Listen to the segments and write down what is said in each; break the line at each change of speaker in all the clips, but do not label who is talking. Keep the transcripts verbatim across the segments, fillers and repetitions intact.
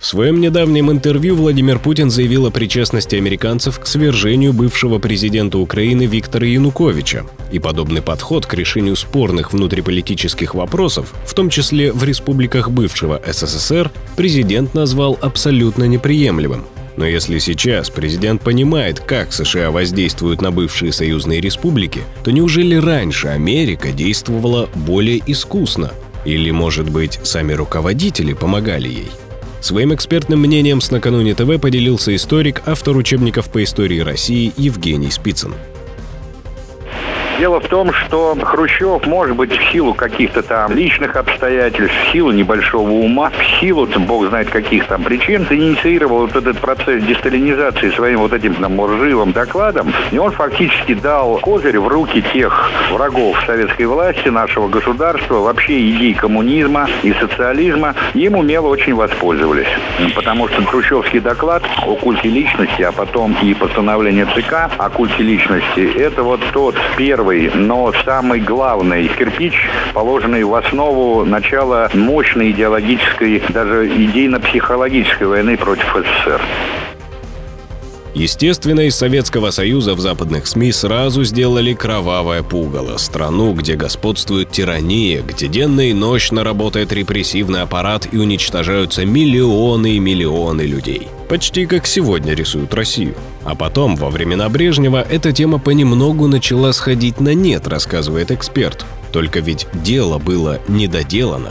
В своем недавнем интервью Владимир Путин заявил о причастности американцев к свержению бывшего президента Украины Виктора Януковича. И подобный подход к решению спорных внутриполитических вопросов, в том числе в республиках бывшего СССР, президент назвал абсолютно неприемлемым. Но если сейчас президент понимает, как США воздействуют на бывшие союзные республики, то неужели раньше Америка действовала более искусно? Или, может быть, сами руководители помогали ей? Своим экспертным мнением с «Накануне ТВ» поделился историк, автор учебников по истории России Евгений Спицын.
Дело в том, что Хрущев, может быть, в силу каких-то там личных обстоятельств, в силу небольшого ума, в силу, бог знает каких там причин, инициировал вот этот процесс десталинизации своим вот этим там лживым докладом, и он фактически дал козырь в руки тех врагов советской власти, нашего государства, вообще идей коммунизма и социализма, им умело очень воспользовались. Потому что хрущевский доклад о культе личности, а потом и постановление ЦК о культе личности, это вот тот первый, но самый главный кирпич, положенный в основу начала мощной идеологической, даже идейно-психологической войны против СССР.
Естественно, из Советского Союза в западных СМИ сразу сделали кровавое пугало, страну, где господствует тирания, где денно и ночно работает репрессивный аппарат и уничтожаются миллионы и миллионы людей. Почти как сегодня рисуют Россию. А потом, во времена Брежнева, эта тема понемногу начала сходить на нет, рассказывает эксперт. Только ведь дело было недоделано.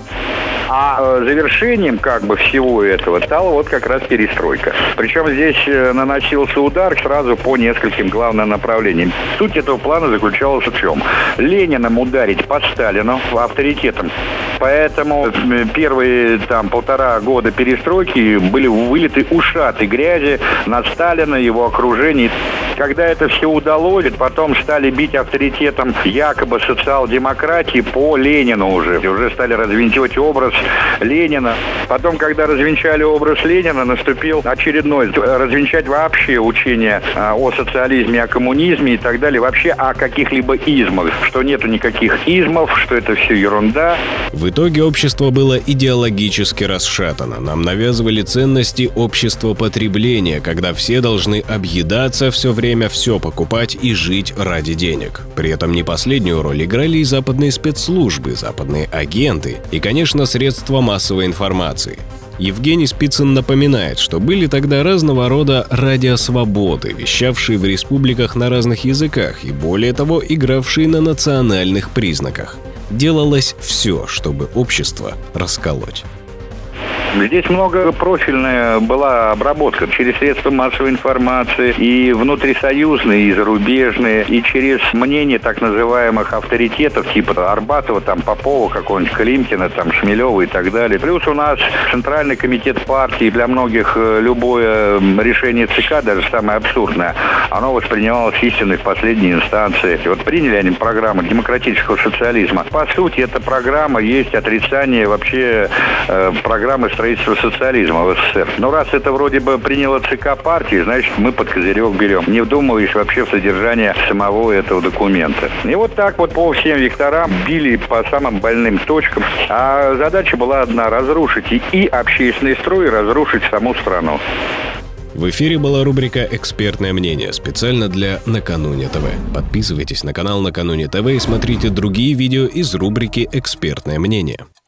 А завершением как бы всего этого стала вот как раз перестройка. Причем здесь наносился удар сразу по нескольким главным направлениям. Суть этого плана заключалась в чем? Лениным ударить по Сталину авторитетом. Поэтому первые там полтора года перестройки были вылиты ушаты грязи на Сталина, его окружение. Когда это все удалось, потом стали бить авторитетом якобы социал-демократии по Ленину уже. Уже стали развинчивать образ Ленина. Потом, когда развенчали образ Ленина, наступил очередной развенчать вообще учение о социализме, о коммунизме и так далее, вообще о каких-либо измах, что нету никаких измов, что это все ерунда.
В итоге общество было идеологически расшатано. Нам навязывали ценности общества потребления, когда все должны объедаться, все время все покупать и жить ради денег. При этом не последнюю роль играли и западные спецслужбы, западные агенты и, конечно, средства массовой информации. Евгений Спицын напоминает, что были тогда разного рода радиосвободы, вещавшие в республиках на разных языках и, более того, игравшие на национальных признаках. Делалось все, чтобы общество расколоть.
Здесь многопрофильная была обработка через средства массовой информации, и внутрисоюзные, и зарубежные, и через мнение так называемых авторитетов, типа Арбатова, там, Попова, какого-нибудь Климкина, там, Шмелева и так далее. Плюс у нас Центральный комитет партии, для многих любое решение ЦК, даже самое абсурдное, оно воспринималось истиной в последней инстанции. И вот приняли они программу демократического социализма. По сути, эта программа есть отрицание вообще э, программы строительства социализма в СССР. Но раз это вроде бы приняло ЦК партии, значит, мы под козырек берем, не вдумываясь вообще в содержание самого этого документа. И вот так вот по всем векторам били по самым больным точкам. А задача была одна — разрушить и общественный строй, и разрушить саму страну.
В эфире была рубрика «Экспертное мнение» специально для «Накануне ТВ». Подписывайтесь на канал «Накануне ТВ» и смотрите другие видео из рубрики «Экспертное мнение».